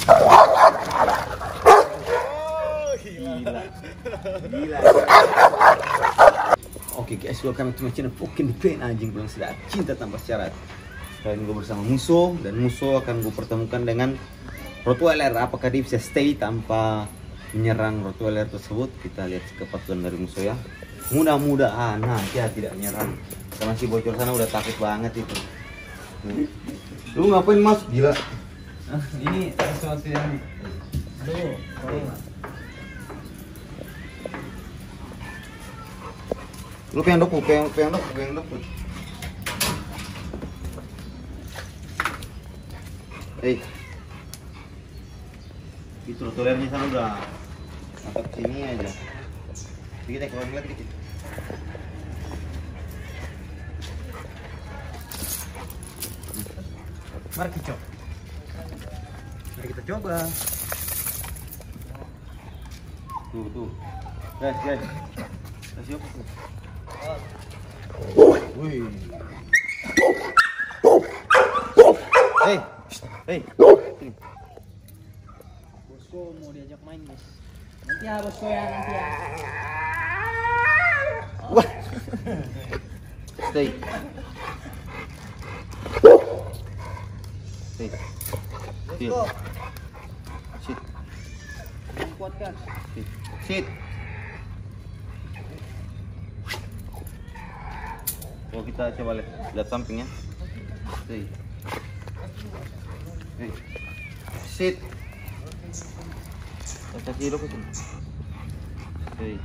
Gila. Gila. Oke guys, welcome to my channel Pokin the Pain, anjing bilang sedap cinta tanpa syarat. Kali ini gue bersama Musuh, dan Musuh akan gue pertemukan dengan Rottweiler. Apakah dia bisa stay tanpa menyerang Rottweiler tersebut? Kita lihat kepatuhan dari Musuh ya. Mudah-mudahan dia tidak menyerang. Karena si bocor sana udah takut banget itu. Lu ngapain mas? Gila. Ini sesuatu yang aduh, lu pengen dok. Itu Rottweilernya sana udah sampai sini aja. Kita keluar lagi dikit. mari kita coba. Tuh. Guys. Kasih apa tuh? Wih. Hey. Bosku mau diajak main guys. Nanti ya bosku ya, nanti ya. Wah. Stay. Bosku. Sit. Kuat kan? Sit. Oh, kita coba lihat sampingnya. Stay. Sit. Kaki hidup itu. Stay.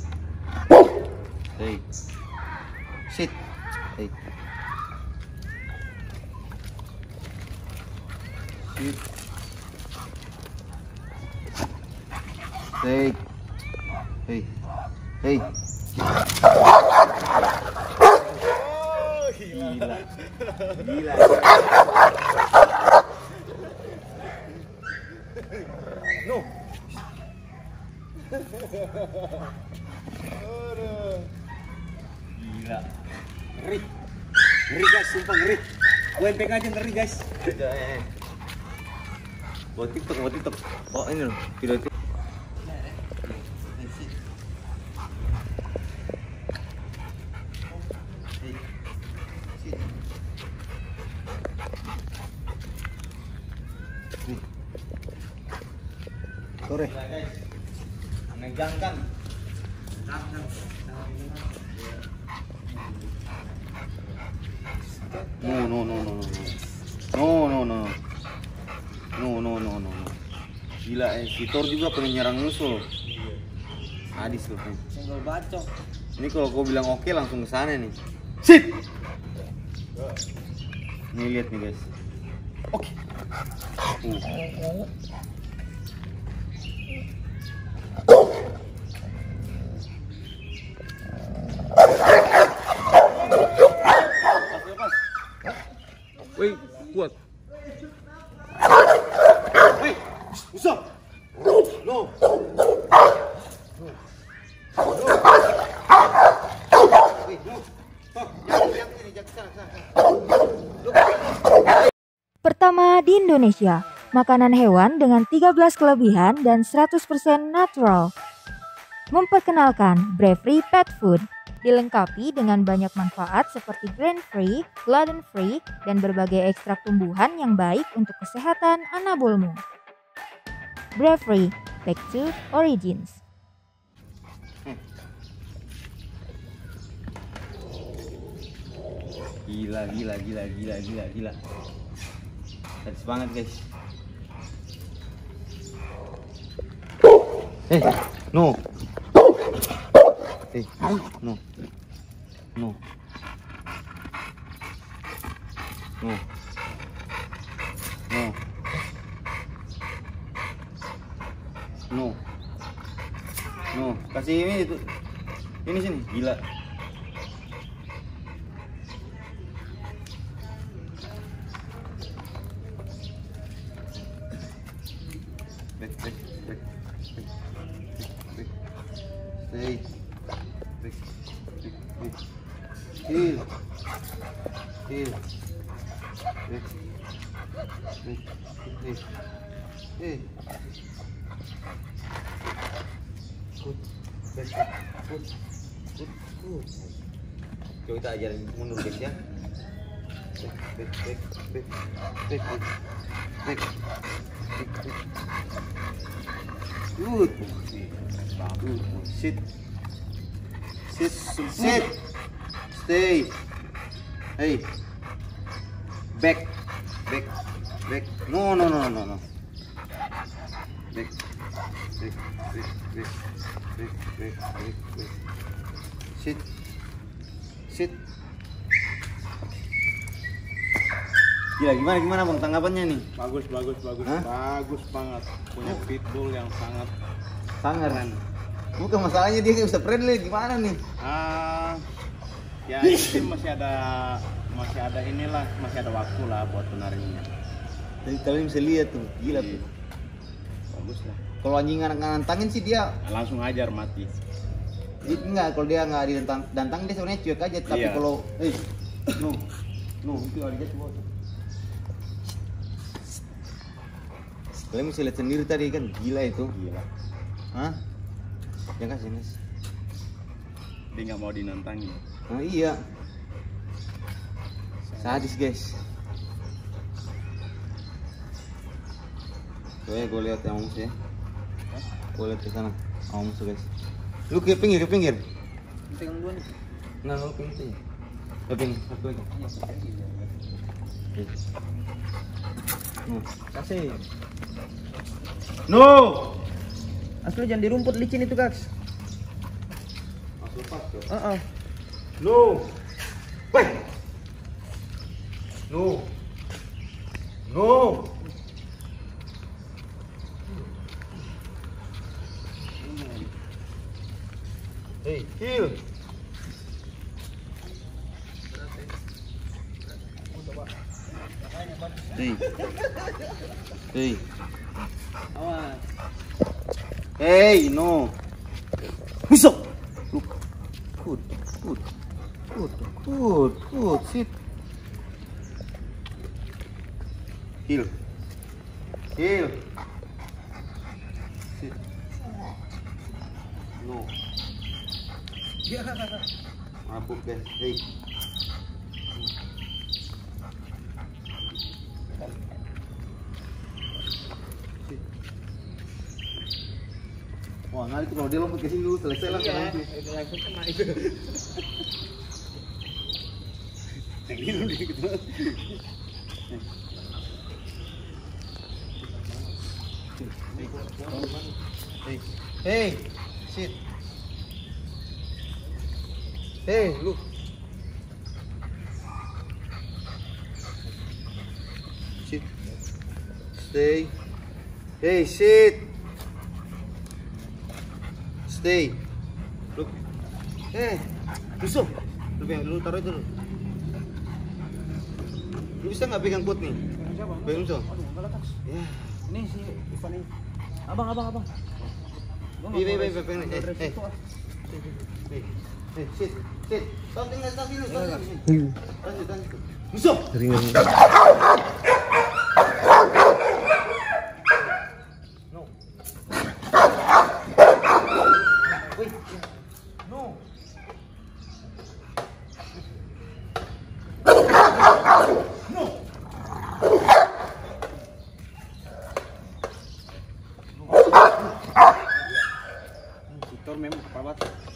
Sit. Sit. Hey. Gila. No. Gila. Ngeri guys, sumpah ngeri. UMPK aja ngeri guys. Buat TikTok. Oh ini loh, video itu. Sore. Menegangkan. No. Gila si Thor juga pengen nyerang musuh. Hadis loh. Senggol bacok. Ini kalau gue bilang oke langsung ke sana nih. Sit. Nih lihat nih guys. Oke. Wih, kuat. Wih, usah. No. Pertama di Indonesia, makanan hewan dengan 13 kelebihan dan 100% natural. Memperkenalkan Bravery Pet Food, dilengkapi dengan banyak manfaat seperti grain-free, gluten-free, dan berbagai ekstrak tumbuhan yang baik untuk kesehatan anabolmu. Bravery, back to origins. Gila. Sadis banget guys. No. No. Kasih ini itu. Ini sini, gila. Back. Stay. Heel. Good. Best. Good. Good. Coba kita ajarin mundur guys ya. Back. Good. Sit. Stay. Hey. Back. No. Back. Sit. Gila, gimana Bang tanggapannya nih? Bagus. Hah? Bagus banget. Punya pitbull yang sangat Sangat. Bukan masalahnya dia bisa friendly gimana nih? Ya ini masih ada waktu lah buat penarinya. Jadi kalian bisa lihat tuh, gila tuh. Bagus lah. Kalau anjing anak nantangin sih dia Langsung ajar mati. enggak, kalau dia nggak dantang dia sebenarnya cuek aja, tapi Iya. kalau no itu ada jatuh bawah. Kalian bisa lihat sendiri tadi kan, gila itu. Gila. Hah? Jangan kasih. Dia nggak mau dinantangin. Oh iya. Sadis guys. Gue lihat yang musuh ya. Gue lihat ke sana. Musuh guys. Lu ke pinggir. Pegang dua nih. Nah, lu pinggir. Ke pinggir. Satu lagi. Kasih. No. Asli jangan di rumput licin itu, Kaks. Masuk pas tuh. No. Weh. No. Hey, heel. Hey. Awas. Hey, no. Busuk. Look. Good. Sit. Heel. Sit. No. Mabuk guys. Hey. Wah, nanti kalau dia lompat ke sini dulu selesai lah. Iya, langsung kena itu. Hey, sit. Hey, look. Sit. Stay. Hey, sit. Stay. Look. Busuk. Lu taruh itu dulu. Lu bisa nggak pegang pot nih? Siapa? Pegang so. Aduh, enggak lah, Kaks. Ya. Ini si Ivan ini. Abang. Iya, pegang nih. Sit. Stop sini. Lanjut. Busuk. No. Wait. No. Sitor memang kepala.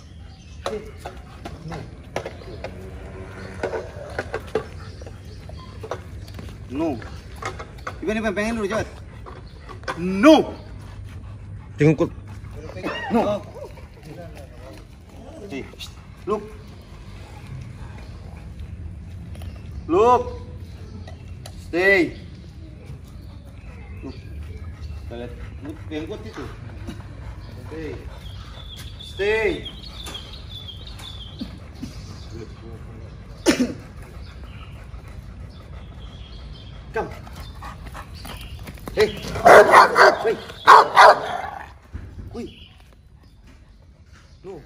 No. Iban pengen dulu cepat. No. Tengok. No. Hey, look. Stay. Look. Kita lihat. Look, pengkot itu. Stay. Come. Hey. Wait. Wait. No.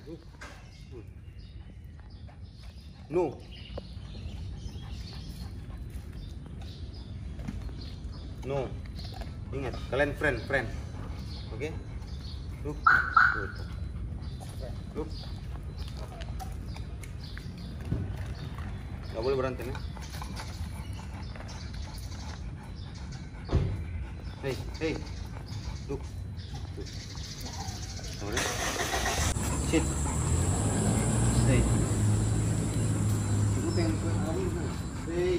No. Ingat. Kalian friend. Oke? Look. Look. Gak boleh berantem ya. Hey. Look. Sorry. Sit. Stay. Ibu pengen stay.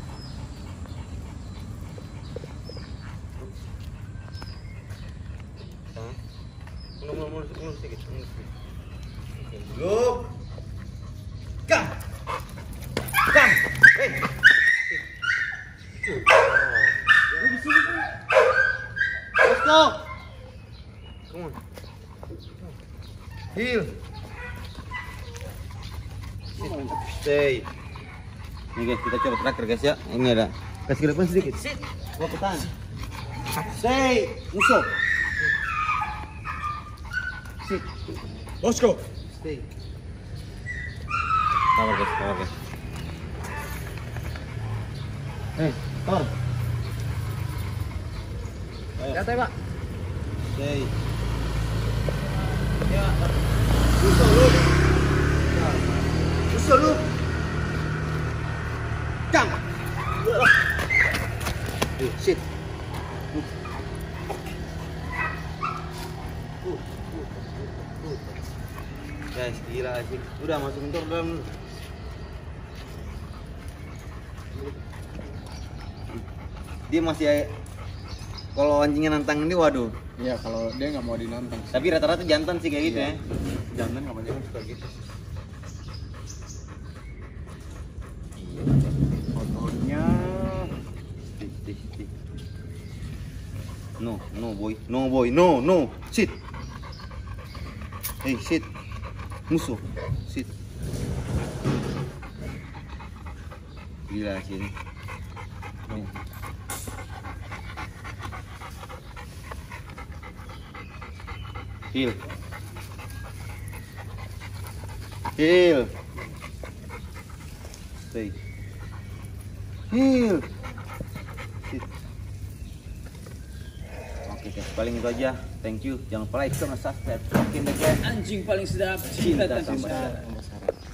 Mundur sedikit. Look. Come. Hey. Let's go. Come on. Heel. Stay. Ini guys, kita coba terakhir guys ya. Ini ada. Kasih ke depan sedikit. Sit. Gua ke tahan. Stay. Musuh. Sit. Let's go. Stay. Sabar guys. Tor. Kata Pak. Stay. Ya. Musuh lu. Come. Sit. Guys, gila asik. Udah masukin tor dalam. Dia masih kalau anjingnya nantang ini waduh. Iya, kalau dia nggak mau dinantang. Tapi rata-rata jantan sih kayak gitu ya. Jantan nggak banyak suka gitu. Fotonya. Tik. No boy, no. Sit. Hey, sit. Musuh. Sit. Gila sini. Heel. Stay. Heel. Sit. Oke guys, paling itu aja. Thank you. Jangan lupa like, comment, subscribe. Oke guys. Anjing paling sedap. Cinta Cinta tanpa tanpa syarat. syarat.